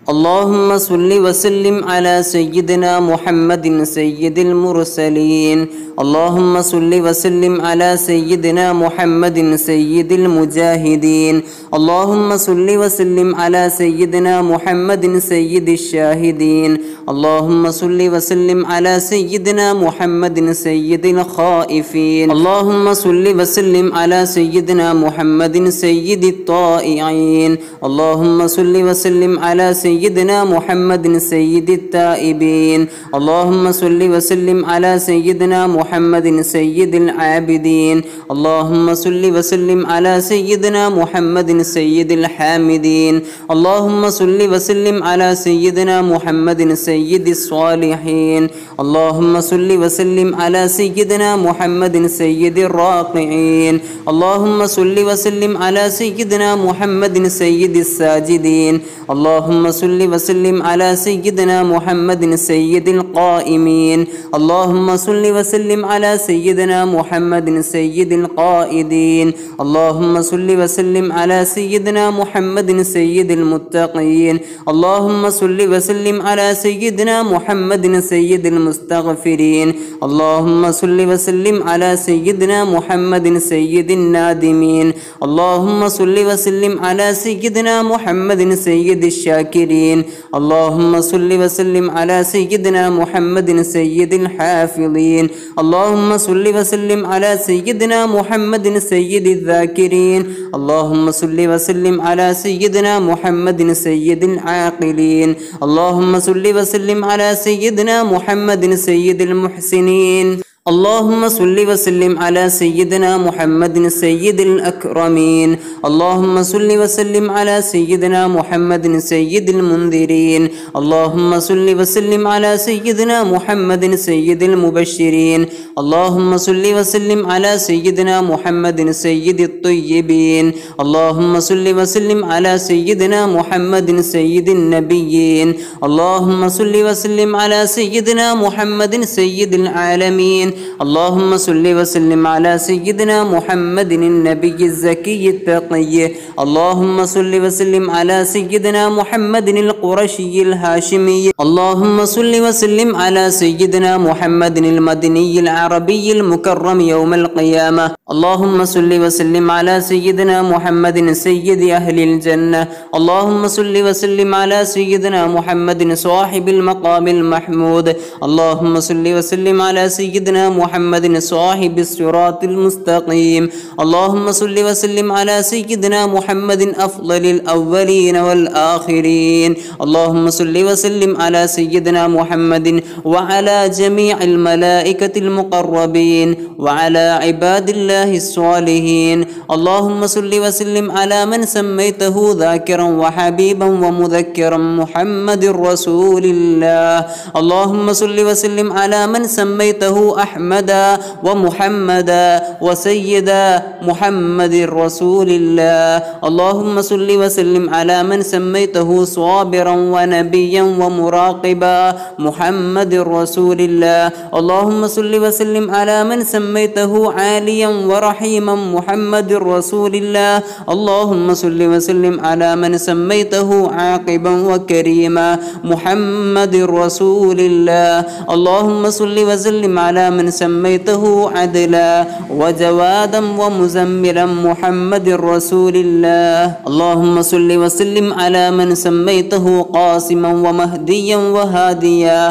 اللهم صل وسلم على سيدنا محمد سيد المرسلين. اللهم صل وسلم على سيدنا محمد سيد المجاهدين. اللهم صل وسلم على سيدنا محمد سيد الشاهدين. اللهم صل وسلم على سيدنا محمد سيد الخائفين. اللهم صل وسلم على سيدنا محمد سيد الطائعين. اللهم صل وسلم على سيدنا محمد سيد التائبين. اللهم صل وسلم على سيدنا محمد سيد العابدين. اللهم صل وسلم على سيدنا محمد سيد الحامدين. اللهم صل وسلم على سيدنا محمد سيد الصالحين. اللهم صل وسلم على سيدنا محمد سيد الراقعين. اللهم صل وسلم على سيدنا محمد سيد الساجدين. اللهم صل وسلم على سيدنا محمد سيد القائمين. اللهم صل وسلم على سيدنا محمد سيد القائدين. اللهم صل وسلم على سيدنا محمد سيد المتقين. اللهم صل وسلم على سيدنا محمد سيد المستغفرين. اللهم صل وسلم على سيدنا محمد سيد النادمين. اللهم صل وسلم على سيدنا محمد سيد الشاكرين. اللهم صل وسلم على سيدنا محمد سيد الحافظين. اللهم صل وسلم على سيدنا محمد سيد الذاكرين. اللهم صل وسلم على سيدنا محمد سيد العاقلين. اللهم صل وسلم على سيدنا محمد سيد المحسنين. اللهم صل وسلم على سيدنا محمد سيد الأكرمين. اللهم صل وسلم على سيدنا محمد سيد المنذرين. اللهم صل وسلم على سيدنا محمد سيد المبشرين. اللهم صل وسلم على سيدنا محمد سيد الطيبين. اللهم صل وسلم على سيدنا محمد سيد النبيين. اللهم صل وسلم على سيدنا محمد سيد العالمين. اللهم صل وسلم على سيدنا محمد النبي الزكي التقي. اللهم صل وسلم على سيدنا محمد القرشي الهاشمي. اللهم صل وسلم على سيدنا محمد المدني العربي المكرم يوم القيامة. اللهم صل وسلم على سيدنا محمد سيد أهل الجنة. اللهم صل وسلم على سيدنا محمد صاحب المقام المحمود. اللهم صل وسلم على سيدنا محمد صاحب الصراط المستقيم. اللهم صل وسلم على سيدنا محمد أفضل الأولين والآخرين. اللهم صل وسلم على سيدنا محمد وعلى جميع الملائكة المقربين وعلى عباد الله الصالحين. اللهم صل وسلم على من سميته ذاكرا وحبيبا ومذكرا محمد رسول الله. اللهم صل وسلم على من سميته أحمدا ومحمدا وسيدا محمد رسول الله. اللهم صل وسلم على من سميته صابرا ونبيا ومراقبا محمد رسول الله. اللهم صل وسلم على من سميته عاليا ورحيما محمد رسول الله. اللهم صل وسلم على من سميته عاقبا وكريما محمد رسول الله. اللهم صل وسلم على من سميته عدلا وجوادا ومزملا محمد رسول الله. اللهم صل وسلم على من سميته قاسما ومهديا وهاديا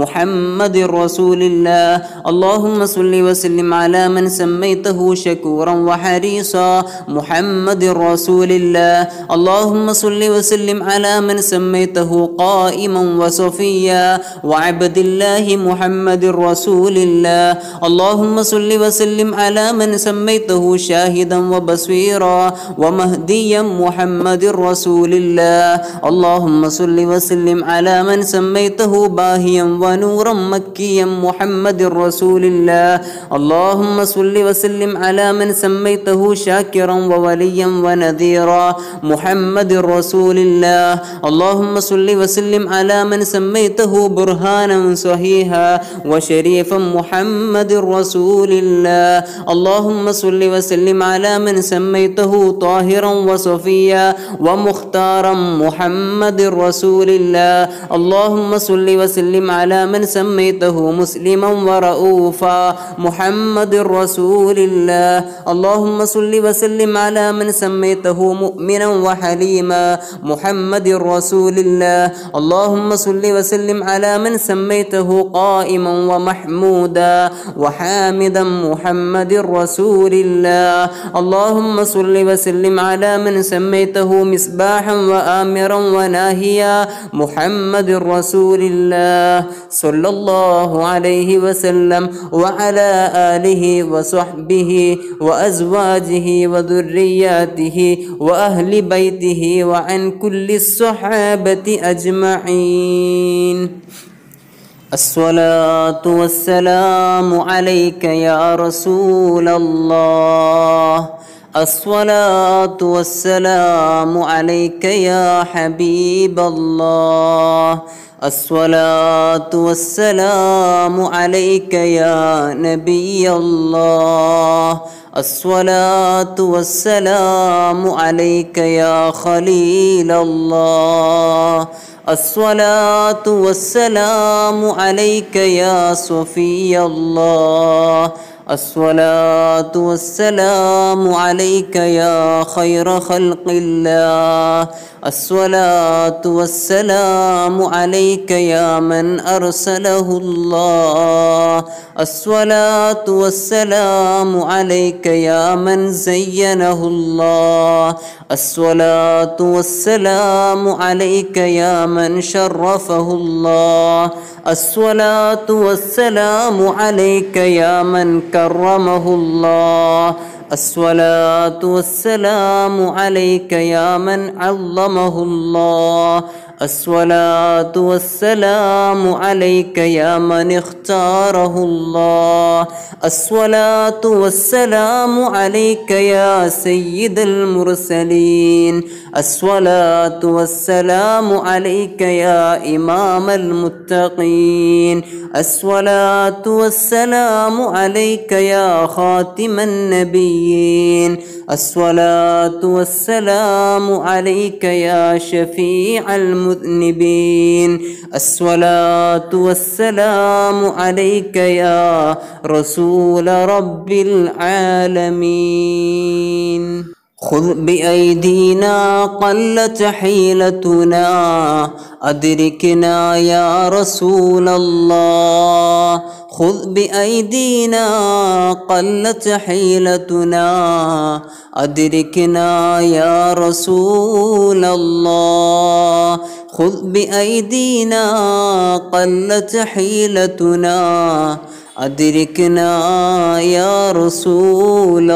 محمد رسول الله. اللهم صل وسلم على من سميته شكورا وحريصا محمد رسول الله. اللهم صل وسلم على من سميته قائما وصفيا وعبد الله محمد رسول الله. اللهم صل وسلم على من سميته شاهدا وبصيرا ومهديا محمد رسول الله. اللهم صل وسلم على من سميته باهيا ونورا مكيا محمد رسول الله. اللهم صل وسلم على من سميته شاكرا ووليا ونذيرا محمد رسول الله. اللهم صل وسلم على من سميته برهانا صحيحا وشريفا محمد محمد رسول الله. اللهم صل وسلم على من سميته طاهرا وصفيا ومختارا محمد رسول الله. اللهم صل وسلم على من سميته مسلما ورؤوفا محمد رسول الله. اللهم صل وسلم على من سميته مؤمنا وحليما محمد رسول الله. اللهم صل وسلم على من سميته قائما ومحمودا وحامدا محمد رسول الله. اللهم صل وسلم على من سميته مصباحا وآمرا وناهيا محمد رسول الله صلى الله عليه وسلم وعلى آله وصحبه وأزواجه وذرياته وأهل بيته وعن كل الصحابة أجمعين. الصلاة والسلام عليك يا رسول الله. الصلاة والسلام عليك يا حبيب الله. الصلاة والسلام عليك يا نبي الله. الصلاة والسلام عليك يا خليل الله. الصلاة والسلام عليك يا صفي الله. الصلاة والسلام عليك يا خير خلق الله. الصلاة والسلام عليك يا من أرسله الله. الصلاة والسلام عليك يا من زينه الله. الصلاة والسلام عليك يا من شرفه الله. الصلاة والسلام عليك يا من كرمه الله. الصلاة والسلام عليك يا من عظمه الله. الصلاة والسلام عليك يا من اختاره الله. الصلاة والسلام عليك يا سيد المرسلين. الصلاة والسلام عليك يا إمام المتقين. الصلاة والسلام عليك يا خاتم النبيين. الصلاة والسلام عليك يا شفيع المذنبين. الصلاة والسلام عليك يا رسول رب العالمين. خذ بأيدينا قلت حيلتنا أدركنا يا رسول الله. خذ بأيدينا قلت حيلتنا أدركنا يا رسول الله. خذ بأيدينا قلت حيلتنا أدركنا يا رسول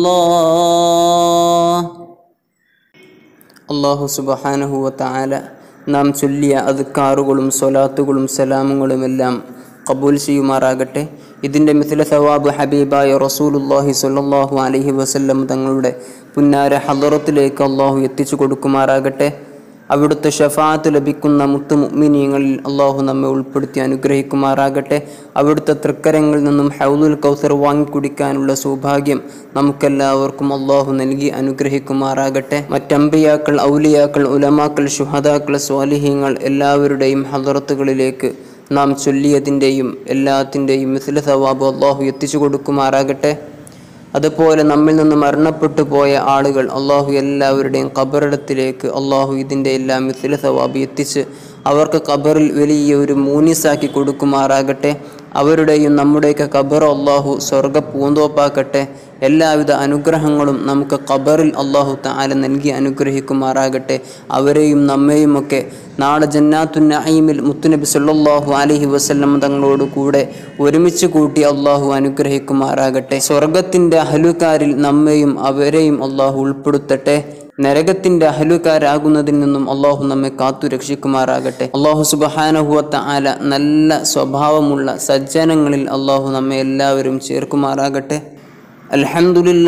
الله. അല്ലാഹു സുബ്ഹാനഹു വ തആല നാം ചൊല്ലിയ അദ്കാറുകളും സ്വലാത്തുകളും സലാമുകളുമെല്ലാം ഖബൂൽ ചെയ്യുമാറാകട്ടെ. ഇതിൻ്റെ മിഥില സവാബ് ഹബീബായ റസൂലുള്ളാഹി സ്വല്ലല്ലാഹു അലൈഹി വസല്ലം തങ്ങളുടെ പുന്നാര ഹദറത്തിലേക്ക് അല്ലാഹു എത്തിച്ചു കൊടുക്കുമാറാകട്ടെ. അവിടുത്തെ ഷഫാഅത്ത് ലഭിക്കുന്ന മുത്തു മുഅ്മിനീങ്ങളിൽ അല്ലാഹു നമ്മെ ഉൾപ്പെടുത്തി അനുഗ്രഹിക്കുമാറാകട്ടെ. അവിടുത്തെ തൃക്കരങ്ങളിൽ നിന്നും ഹൗലുൽ കൗസർ വാങ്ങിക്കുടിക്കാനുള്ള സൗഭാഗ്യം നമുക്കെല്ലാവർക്കും അല്ലാഹു നൽകി അനുഗ്രഹിക്കുമാറാകട്ടെ. മറ്റംബിയാക്കൾ, ഔലിയാക്കൾ, ഉലമാക്കൾ, ശുഹദാക്കൾ, സ്വാലിഹീങ്ങൾ എല്ലാവരുടെയും ഹദറത്തുകളിലേക്ക് നാം ചൊല്ലിയതിൻ്റെയും എല്ലാത്തിൻ്റെയും മിഥ്ല സവാബ് അല്ലാഹു എത്തിച്ചു കൊടുക്കുമാറാകട്ടെ. അതുപോലെ നമ്മിൽ നിന്ന് മരണപ്പെട്ടു പോയ ആളുകൾ അല്ലാഹു എല്ലാവരുടെയും ഖബറിടത്തിലേക്ക് അല്ലാഹു ഇതിൻ്റെ എല്ലാം മിഥ്ല സവാബ് എത്തിച്ച് അവർക്ക് ഖബറിൽ വലിയ ഒരു മൂനിസാക്കി കൊടുക്കുമാറാകട്ടെ. അവരുടെയും നമ്മുടെയൊക്കെ ഖബർ അല്ലാഹു സ്വർഗ്ഗ പൂന്തോപ്പാക്കട്ടെ. എല്ലാവിധ അനുഗ്രഹങ്ങളും നമുക്ക് ഖബറിൽ അല്ലാഹു തആല നൽകി അനുഗ്രഹിക്കുമാറാകട്ടെ. അവരെയും നമ്മെയുമൊക്കെ നാളെ ജന്നാത്തുൻ നഈമിൽ മുത്തുനബി സല്ലല്ലാഹു അലൈഹി വസല്ലം തങ്ങളോട് കൂടെ ഒരുമിച്ച് കൂട്ടി അല്ലാഹു അനുഗ്രഹിക്കുമാറാകട്ടെ. സ്വർഗത്തിൻ്റെ അഹ്ലുകാരിൽ നമ്മെയും അവരെയും അല്ലാഹു ഉൾപ്പെടുത്തട്ടെ. നരകത്തിൻ്റെ അഹ്ലുകാരാകുന്നതിൽ നിന്നും അല്ലാഹു നമ്മെ കാത്തു രക്ഷിക്കുമാറാകട്ടെ. അല്ലാഹു സുബ്ഹാനഹു വ തആല നല്ല സ്വഭാവമുള്ള സജ്ജനങ്ങളിൽ അല്ലാഹു നമ്മെ എല്ലാവരും ചേർക്കുമാറാകട്ടെ.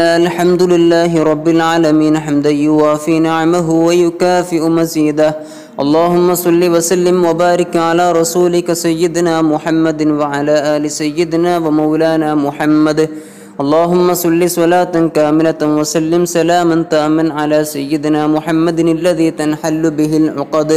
الحمد لله رب العالمين حمدا يوافي نعمه ويكافئ مزيده اللهم صل وسلم وبارك على رسولك سيدنا محمد وعلى آل سيدنا ومولانا محمد. اللهم صل صلاة كاملة وسلم سلاما تاما على سيدنا محمد الذي تنحل به العقد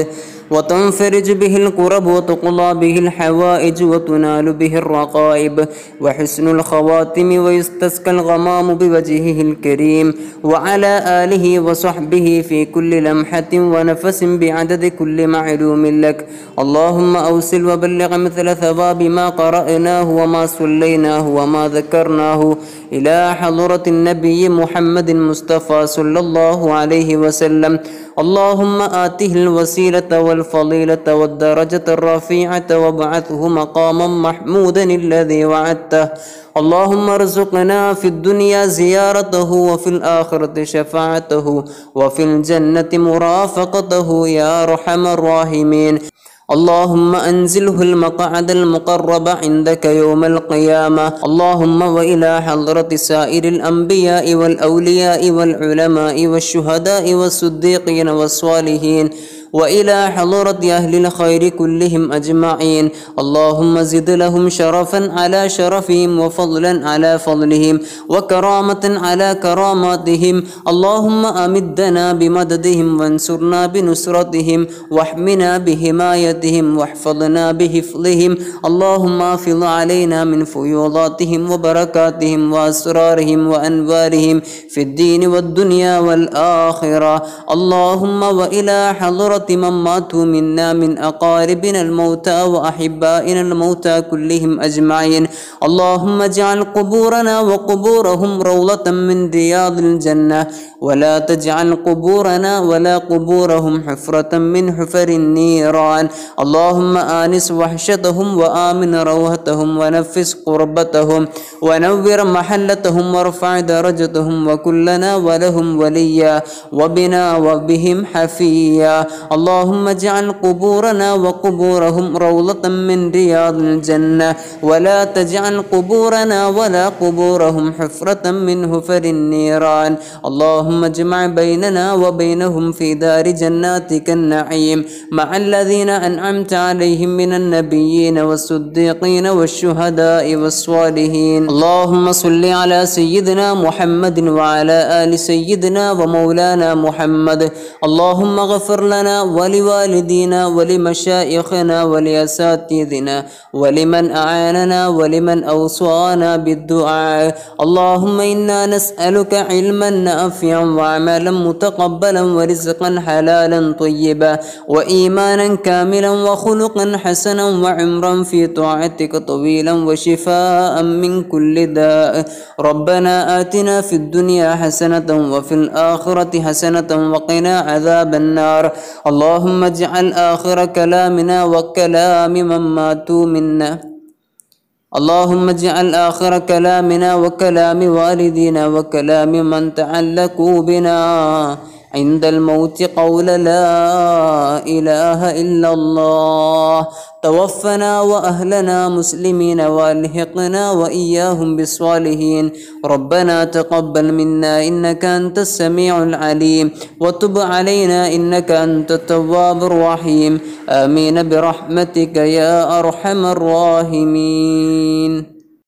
وتنفرج به الكرب وتقضى به الحوائج وتنال به الرقائب وحسن الخواتم ويستسقى الغمام بوجهه الكريم وعلى آله وصحبه في كل لمحة ونفس بعدد كل معلوم لك. اللهم أوصل وبلغ مثل ثواب ما قرأناه وما صليناه وما ذكرناه إلى حضرة النبي محمد المصطفى صلى الله عليه وسلم. اللهم آته الوسيلة والفضيلة والدرجة الرفيعة وابعثه مقاما محمودا الذي وعدته. اللهم ارزقنا في الدنيا زيارته وفي الآخرة شفاعته وفي الجنة مرافقته يا أرحم الراحمين. اللهم أنزله المقعد المقرب عندك يوم القيامة. اللهم وإلى حضرة سائر الأنبياء والأولياء والعلماء والشهداء والصديقين والصالحين وإلى حضرة أهل الخير كلهم أجمعين. اللهم زد لهم شرفا على شرفهم وفضلا على فضلهم وكرامة على كراماتهم. اللهم أمدنا بمددهم وانصرنا بنصرتهم واحمنا بحمايتهم واحفظنا بحفظهم. اللهم أفض علينا من فيوضاتهم وبركاتهم وأسرارهم وأنوارهم في الدين والدنيا والآخرة. اللهم وإلى حضرة من ماتوا منا من أقاربنا الموتى وأحبائنا الموتى كلهم أجمعين. اللهم اجعل قبورنا وقبورهم روضة من رياض الجنة ولا تجعل قبورنا ولا قبورهم حفرة من حفر النيران. اللهم آنس وحشتهم وآمن روهتهم ونفس قربتهم ونور محلتهم وارفع درجتهم وكلنا ولهم وليا وبنا وبهم حفيا. اللهم اجعل قبورنا وقبورهم روضة من رياض الجنة ولا تجعل قبورنا ولا قبورهم حفرة من حفر النيران. اللهم اجمع بيننا وبينهم في دار جناتك النعيم مع الذين أنعمت عليهم من النبيين والصديقين والشهداء والصالحين. اللهم صل على سيدنا محمد وعلى آل سيدنا ومولانا محمد. اللهم اغفر لنا ولوالدينا ولمشايخنا ولأساتذتنا ولمن أعاننا ولمن أوصانا بالدعاء. اللهم إنا نسألك علما نافعا وعملا متقبلا ورزقا حلالا طيبا وإيمانا كاملا وخلقا حسنا وعمرا في طاعتك طويلا وشفاء من كل داء. ربنا آتنا في الدنيا حسنة وفي الآخرة حسنة وقنا عذاب النار. اللهم اجعل آخر كلامنا وكلام من ماتوا منا. اللهم اجعل آخر كلامنا وكلام والدينا وكلام من تعلقوا بنا عند الموت قول لا إله إلا الله. توفنا وأهلنا مسلمين والحقنا وإياهم بالصالحين. ربنا تقبل منا إنك أنت السميع العليم وتب علينا إنك أنت التواب الرحيم. آمين برحمتك يا أرحم الراحمين.